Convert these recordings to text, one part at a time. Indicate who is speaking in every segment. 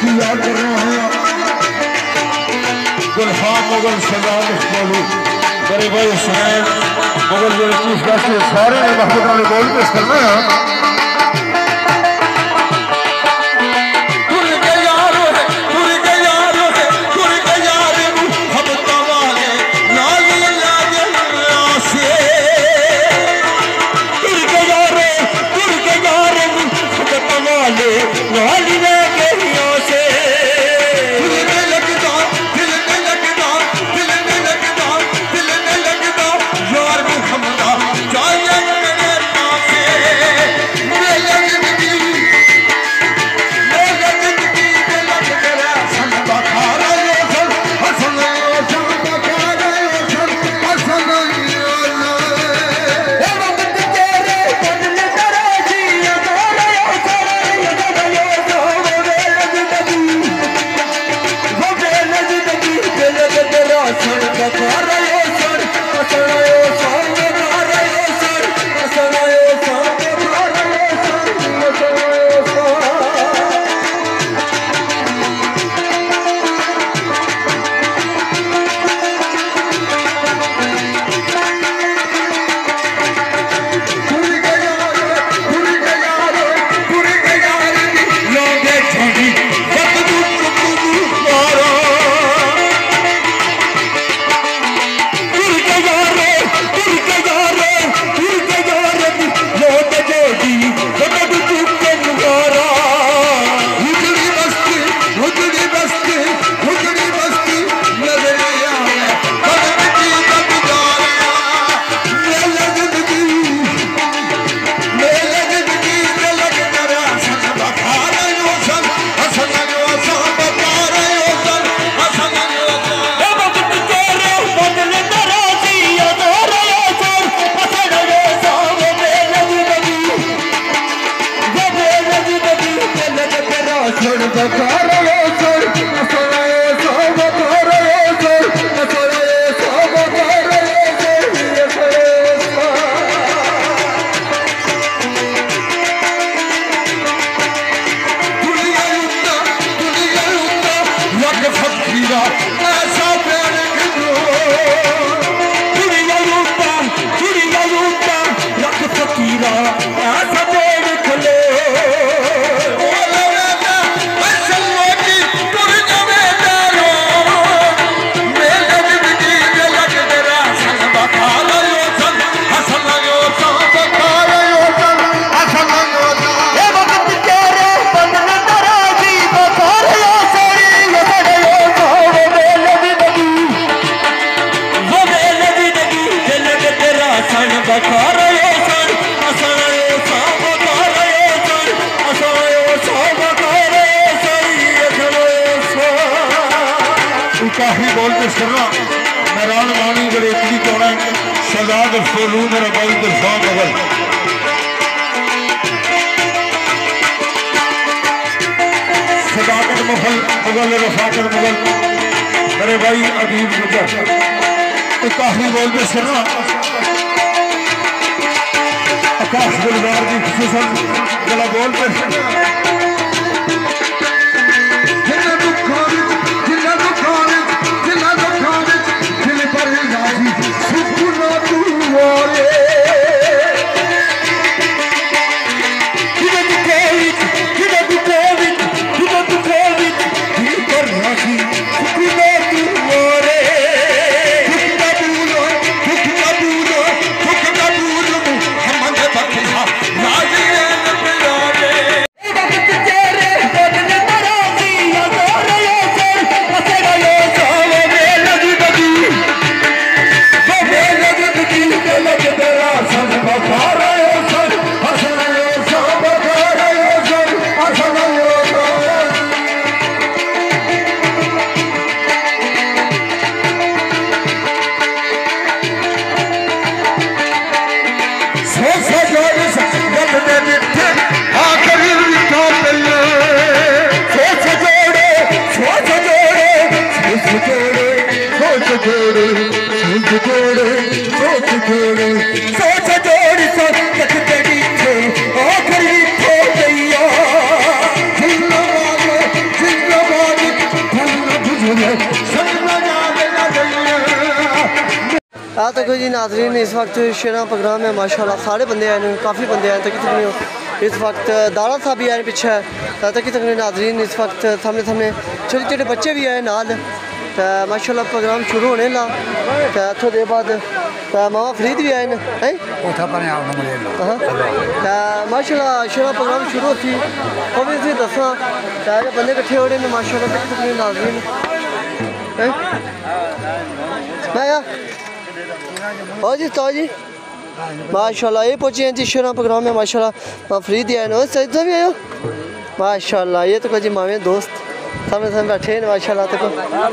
Speaker 1: की याद कर रहे हैं गुलफाम मुगल सजाद मेरे भाई सुनैन मुगल जो चीफ गेस्ट सारे महमूद अली बोल पेश करना है। काफी बोल के सुनना मैरान मानी बड़े इतनी चौड़ा शहजाद सोलू मेरा भाई गुलफाम मुगल सदाकत मुगल रफाकत मुगल मेरे भाई अदीब गुजर तो काफी बोल के सुनना आकाश गुलजार जी खुसूसन जरा बोल पे
Speaker 2: देखो जी नाज़रीन, इस वक्त शेरा प्रोग्राम है माशाल्लाह, सारे बंदे आए हैं, काफ़ी बंदे आए तकरीबन इस वक्त दाड़ा साहब भी आए पीछे तकरीबन नाज़रीन इस वक्त सामने सामने छोटे छोटे बच्चे भी आए नाल माशाल्लाह प्रोग्राम शुरू होने ला थोड़ी देर बाद मामा फरीद भी आए माशाल्लाह शेरा प्रोग्राम शुरू थी वो भी दसा सारे बंदे कट्ठे हो रहे हैं माशाल्लाह तकरीबन नाज़रीन ओ जी तो जी माशाल्लाह ये पहुंचे हैं जी शेरा प्रोग्राम में माशाल्लाह फरीद आए ना सही भी आयो माशाल्लाह ये तो जी मामे दोस्त सामने सामने बैठे हैं माशाल्लाह तक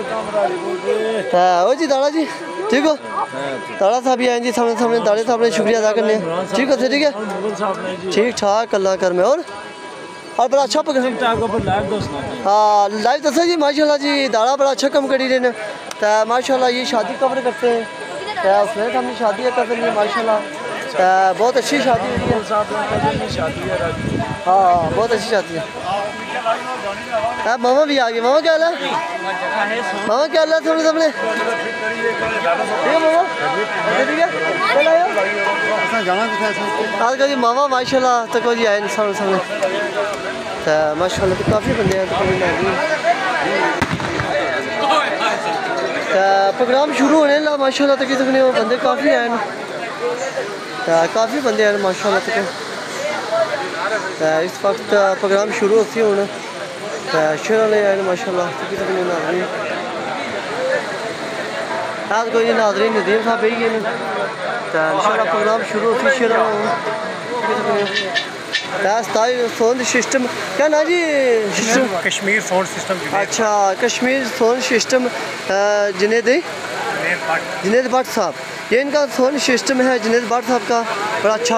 Speaker 2: ओ जी दाड़ा जी ठीक हो दाड़ा साहब भी आए जी सामने सामने दाड़े साहब ने शुक्रिया अदा करने ठीक हो ठीक है ठीक ठाक अल्लाह कर में और बड़ा अच्छा प्रोग्राम हाँ लाइव दसा जी माशाल्लाह जी दाड़ा बड़ा अच्छा काम करी रहे हैं तो माशाल्लाह ये शादी कवर करते हैं उसने हमने शादी करते हैं माशाल्लाह बहुत अच्छी शादी है हाँ बहुत अच्छी शादी है मामा भी आ गए मामा क्या हाल है मामा क्या हाल है सामने सामने ठीक है मामा ठीक है आज का जी मामा माशाल्लाह तक जी आए सामने सामने तो माशाल्लाह तो काफ़ी बंदे हैं प्रोग्राम शुरू होने ला माशाल्लाह तक बंदे काफ़ी आए काफ़ी बंदे हैं माशाल्लाह तक इस वक्त प्रोग्राम शुरू होती हूँ शेर वाले आए माशाल्लाह तकरीबन नाज़रीन आज कोई नाज़रीन नदीम साहब भी गए इंशाल्लाह प्रोग्राम शुरू होती शेर साउंड सिस्टम क्या ना जी सिस्टम
Speaker 3: कश्मीर साउंड सिस्टम
Speaker 2: अच्छा कश्मीर साउंड सिस्टम जुनैद भट्ट साहब ये इनका साउंड सिस्टम है जुनैद भट्ट साहब का बड़ा अच्छा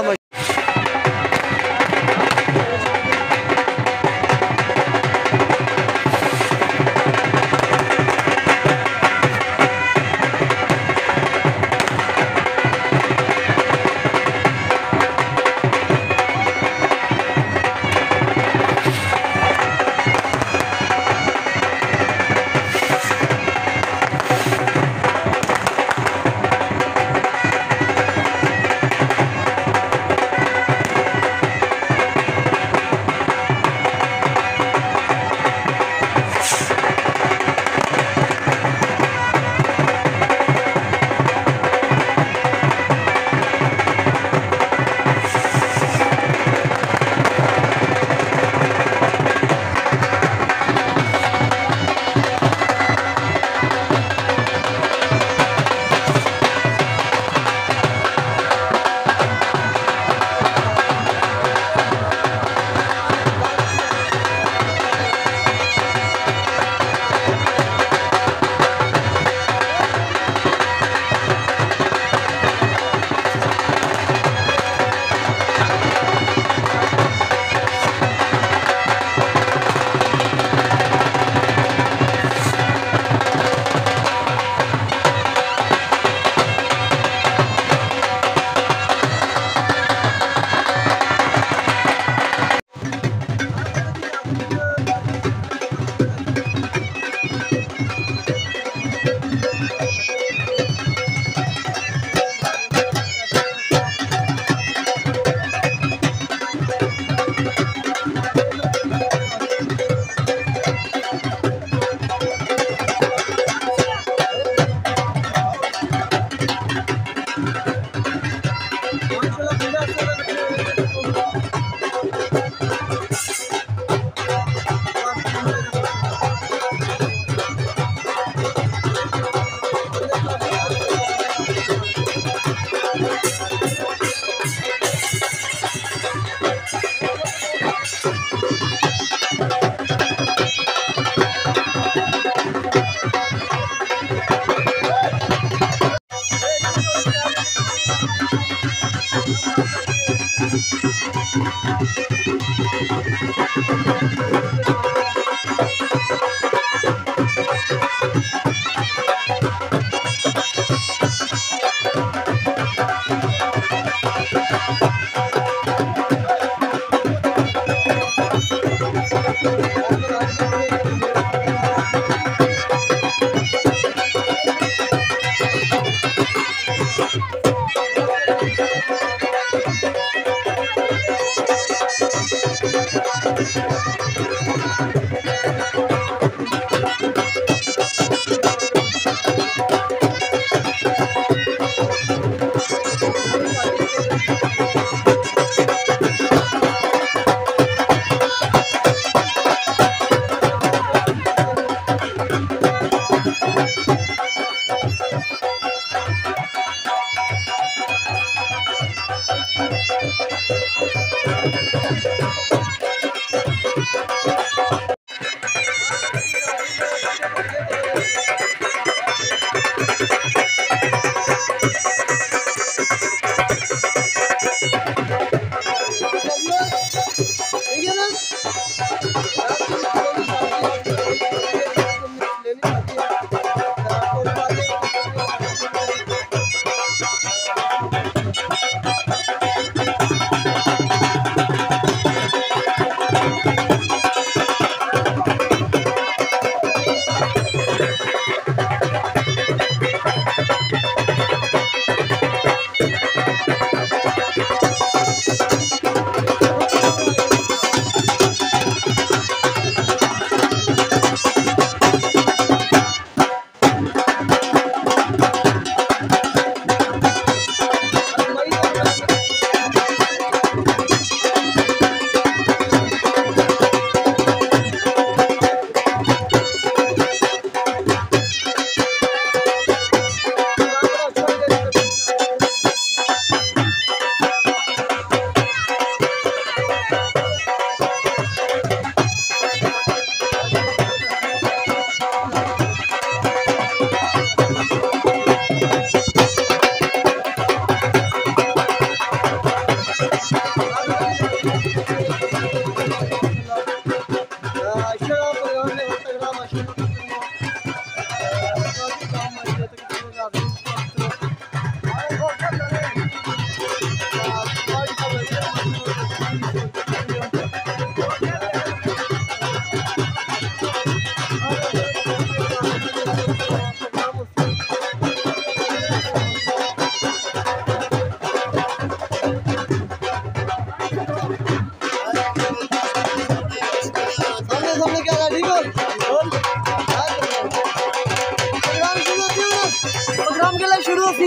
Speaker 2: सी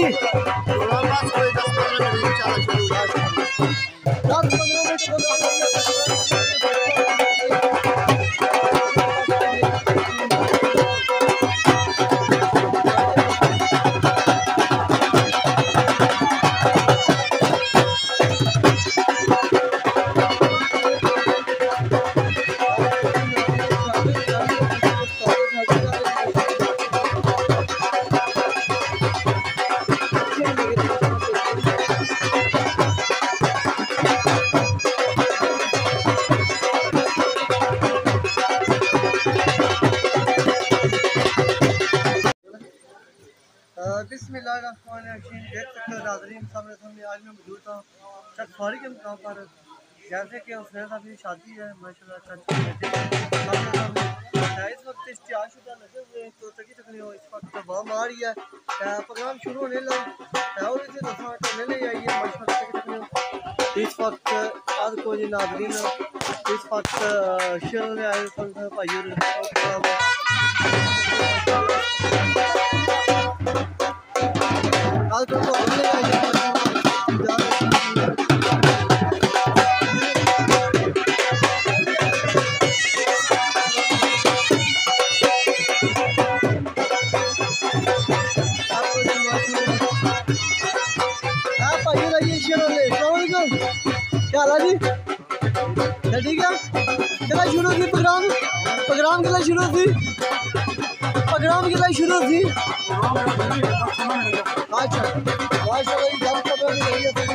Speaker 2: 10-15 बिस्मिल्लाहिर्रहमानिर्रहीम। देख सकते हो नाज़रीन, सामने आज मैं मौजूद था चटफारी के मुकाम पर। जैसे कि हुसैन साहब की शादी है माशाल्लाह, इस वक्त इश्तिहार शुदा लगे हुए हैं, तो तकरीबन इस वक्त बाम आ रही है, प्रोग्राम शुरू होने लगा और इसे करने ले आई है माशाल्लाह। इस वक्त आज कोई नाज़रीन इस वक्त शेर में आए भाई क्या हाल जी? ठीक है। किला शुरू थी प्रोग्राम किला शुरू थी अच्छा माशाल्लाह।